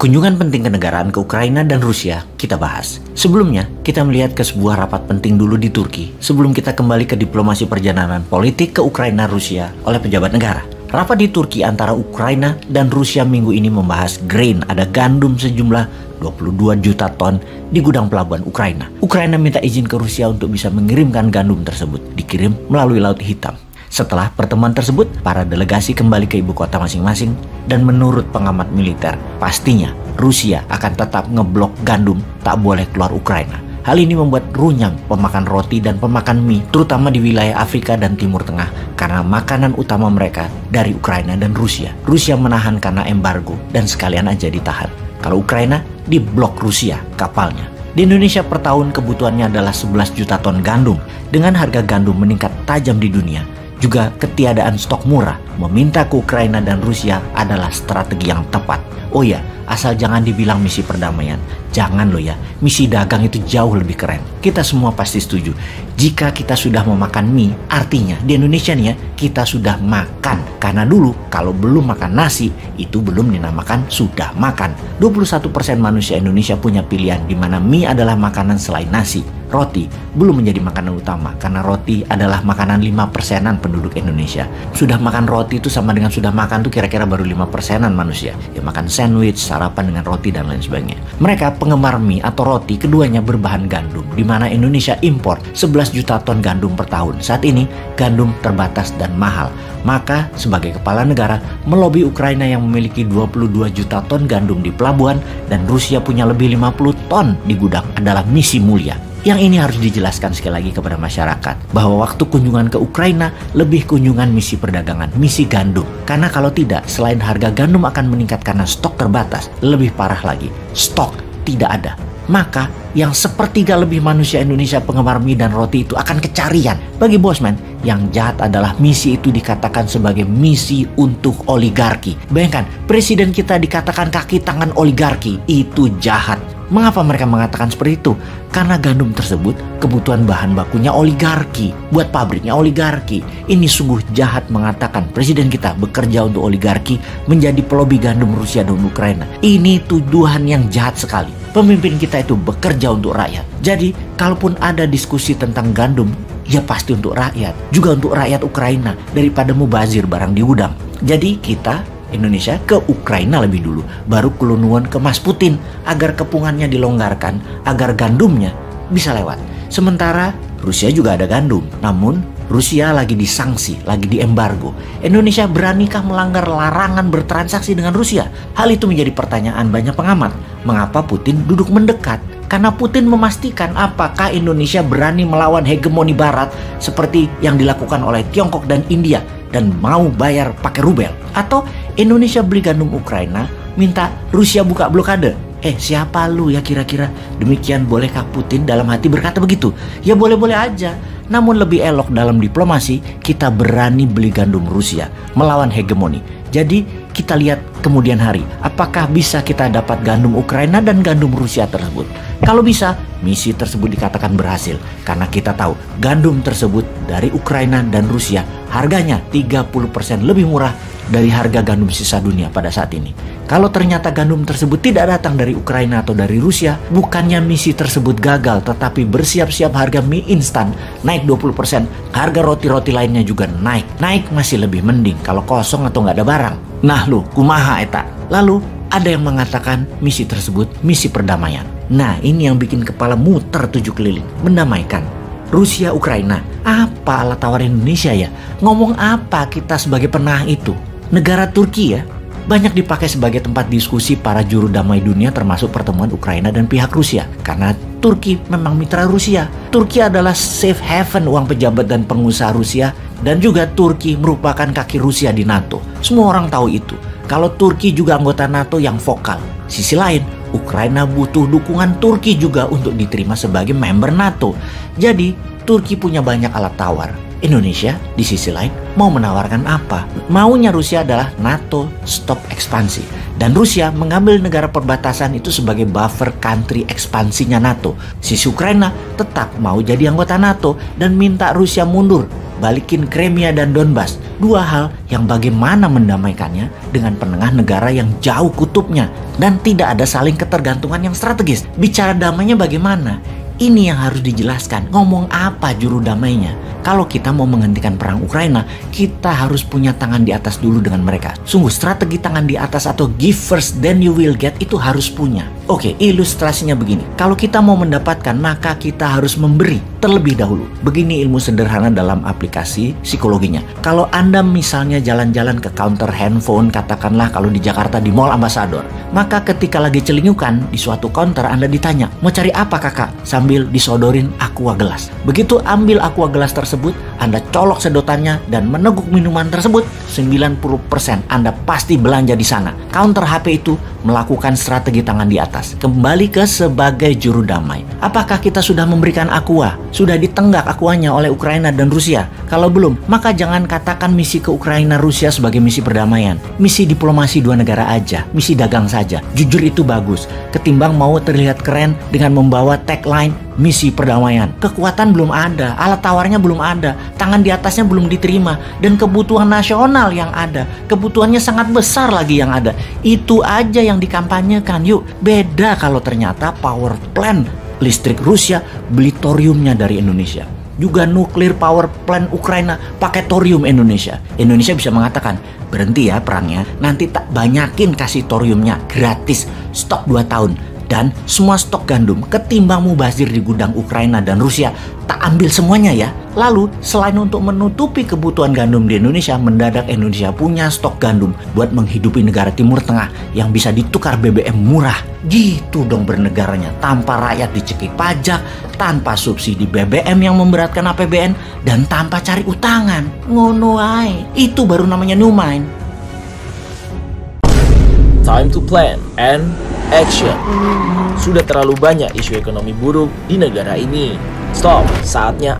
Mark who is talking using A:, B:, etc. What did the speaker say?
A: Kunjungan penting kenegaraan ke Ukraina dan Rusia kita bahas. Sebelumnya, kita melihat ke sebuah rapat penting dulu di Turki sebelum kita kembali ke diplomasi perjalanan politik ke Ukraina Rusia oleh pejabat negara. Rapat di Turki antara Ukraina dan Rusia minggu ini membahas grain, ada gandum sejumlah 22 juta ton di gudang pelabuhan Ukraina. Ukraina minta izin ke Rusia untuk bisa mengirimkan gandum tersebut, dikirim melalui Laut Hitam. Setelah pertemuan tersebut, para delegasi kembali ke ibu kota masing-masing dan menurut pengamat militer, pastinya Rusia akan tetap ngeblok gandum tak boleh keluar Ukraina. Hal ini membuat runyam pemakan roti dan pemakan mie, terutama di wilayah Afrika dan Timur Tengah, karena makanan utama mereka dari Ukraina dan Rusia. Rusia menahan karena embargo dan sekalian aja ditahan. Kalau Ukraina, diblok Rusia kapalnya. Di Indonesia per tahun kebutuhannya adalah 11 juta ton gandum. Dengan harga gandum meningkat tajam di dunia, juga ketiadaan stok murah, meminta ke Ukraina dan Rusia adalah strategi yang tepat. Oh ya, asal jangan dibilang misi perdamaian. Jangan loh ya, misi dagang itu jauh lebih keren. Kita semua pasti setuju. Jika kita sudah memakan mie, artinya di Indonesia nih ya, kita sudah makan. Karena dulu kalau belum makan nasi, itu belum dinamakan sudah makan. 21% manusia Indonesia punya pilihan di mana mie adalah makanan selain nasi. Roti belum menjadi makanan utama karena roti adalah makanan 5%-an penduduk Indonesia. Sudah makan roti itu sama dengan sudah makan tuh kira-kira baru 5%-an manusia. Ya makan sandwich, sarapan dengan roti dan lain sebagainya. Mereka penggemar mie atau roti keduanya berbahan gandum, di mana Indonesia impor 11 juta ton gandum per tahun. Saat ini gandum terbatas dan mahal. Maka sebagai kepala negara melobi Ukraina yang memiliki 22 juta ton gandum di pelabuhan dan Rusia punya lebih 50 ton di gudang adalah misi mulia. Yang ini harus dijelaskan sekali lagi kepada masyarakat bahwa waktu kunjungan ke Ukraina lebih kunjungan misi perdagangan, misi gandum. Karena kalau tidak, selain harga gandum akan meningkat karena stok terbatas, lebih parah lagi, stok tidak ada. Maka yang sepertiga lebih manusia Indonesia penggemar mie dan roti itu akan kecarian. Bagi Bosman, yang jahat adalah misi itu dikatakan sebagai misi untuk oligarki. Bayangkan, presiden kita dikatakan kaki tangan oligarki, itu jahat. Mengapa mereka mengatakan seperti itu? Karena gandum tersebut kebutuhan bahan bakunya oligarki, buat pabriknya oligarki. Ini sungguh jahat mengatakan presiden kita bekerja untuk oligarki, menjadi pelobi gandum Rusia dan Ukraina. Ini tuduhan yang jahat sekali. Pemimpin kita itu bekerja untuk rakyat. Jadi, kalaupun ada diskusi tentang gandum, ya pasti untuk rakyat, juga untuk rakyat Ukraina daripada mubazir barang di gudang. Jadi kita Indonesia ke Ukraina lebih dulu, baru kelunuan ke Mas Putin agar kepungannya dilonggarkan, agar gandumnya bisa lewat. Sementara Rusia juga ada gandum, namun Rusia lagi disanksi, lagi diembargo. Indonesia beranikah melanggar larangan bertransaksi dengan Rusia? Hal itu menjadi pertanyaan banyak pengamat. Mengapa Putin duduk mendekat? Karena Putin memastikan apakah Indonesia berani melawan hegemoni Barat seperti yang dilakukan oleh Tiongkok dan India dan mau bayar pakai rubel. Atau Indonesia beli gandum Ukraina, minta Rusia buka blokade. Siapa lu ya kira-kira? Demikian bolehkah Putin dalam hati berkata begitu? Ya boleh-boleh aja. Namun lebih elok dalam diplomasi, kita berani beli gandum Rusia, melawan hegemoni. Jadi kita lihat kemudian hari, apakah bisa kita dapat gandum Ukraina dan gandum Rusia tersebut. Kalau bisa, misi tersebut dikatakan berhasil. Karena kita tahu gandum tersebut dari Ukraina dan Rusia harganya 30% lebih murah dari harga gandum sisa dunia pada saat ini. Kalau ternyata gandum tersebut tidak datang dari Ukraina atau dari Rusia, bukannya misi tersebut gagal, tetapi bersiap-siap harga mie instan naik 20%, harga roti-roti lainnya juga naik. Naik masih lebih mending kalau kosong atau nggak ada barang. Nah lu, kumaha eta. Lalu ada yang mengatakan misi tersebut misi perdamaian. Nah ini yang bikin kepala muter 7 keliling, mendamaikan. Rusia, Ukraina, apa alat tawar Indonesia ya? Ngomong apa kita sebagai penengah itu? Negara Turki ya, banyak dipakai sebagai tempat diskusi para juru damai dunia termasuk pertemuan Ukraina dan pihak Rusia. Karena Turki memang mitra Rusia. Turki adalah safe haven uang pejabat dan pengusaha Rusia. Dan juga Turki merupakan kaki Rusia di NATO. Semua orang tahu itu. Kalau Turki juga anggota NATO yang vokal. Sisi lain, Ukraina butuh dukungan Turki juga untuk diterima sebagai member NATO. Jadi, Turki punya banyak alat tawar. Indonesia di sisi lain mau menawarkan apa? Maunya Rusia adalah NATO stop ekspansi. Dan Rusia mengambil negara perbatasan itu sebagai buffer country ekspansinya NATO. Sisi Ukraina tetap mau jadi anggota NATO dan minta Rusia mundur. balikin Crimea dan Donbas. Dua hal yang bagaimana mendamaikannya dengan penengah negara yang jauh kutubnya dan tidak ada saling ketergantungan yang strategis. Bicara damainya bagaimana? Ini yang harus dijelaskan. Ngomong apa juru damainya? Kalau kita mau menghentikan perang Ukraina, kita harus punya tangan di atas dulu dengan mereka. Sungguh strategi tangan di atas atau give first then you will get itu harus punya. Oke, ilustrasinya begini. Kalau kita mau mendapatkan, maka kita harus memberi terlebih dahulu. Begini ilmu sederhana dalam aplikasi psikologinya. Kalau Anda misalnya jalan-jalan ke counter handphone, katakanlah kalau di Jakarta di Mall Ambassador, maka ketika lagi celingukan di suatu counter Anda ditanya, mau cari apa kakak? Sambil disodorin aqua gelas. Begitu ambil aqua gelas tersebut, Anda colok sedotannya dan meneguk minuman tersebut, 90% Anda pasti belanja di sana. Counter HP itu melakukan strategi tangan di atas. Kembali ke sebagai juru damai. Apakah kita sudah memberikan aqua? Sudah ditenggak aquanya oleh Ukraina dan Rusia? Kalau belum, maka jangan katakan misi ke Ukraina Rusia sebagai misi perdamaian. Misi diplomasi dua negara aja, misi dagang saja. Jujur itu bagus, ketimbang mau terlihat keren dengan membawa tagline misi perdamaian. Kekuatan belum ada, alat tawarnya belum ada, tangan di atasnya belum diterima, dan kebutuhan nasional yang ada, kebutuhannya sangat besar lagi yang ada. Itu aja yang dikampanyekan. Yuk, beda kalau ternyata power plant listrik Rusia beli thoriumnya dari Indonesia. Juga nuklir power plant Ukraina pakai thorium Indonesia. Indonesia bisa mengatakan, berhenti ya perangnya, nanti tak banyakin kasih thoriumnya gratis, stok 2 tahun. Dan semua stok gandum ketimbang mubazir di gudang Ukraina dan Rusia, tak ambil semuanya ya. Lalu selain untuk menutupi kebutuhan gandum di Indonesia, mendadak Indonesia punya stok gandum buat menghidupi negara Timur Tengah yang bisa ditukar BBM murah. Gitu dong bernegaranya, tanpa rakyat dicekik pajak, tanpa subsidi BBM yang memberatkan APBN, dan tanpa cari utangan. Ngono ae. Itu baru namanya new mind.
B: Time to plan and action. Sudah terlalu banyak isu ekonomi buruk di negara ini. Stop, saatnya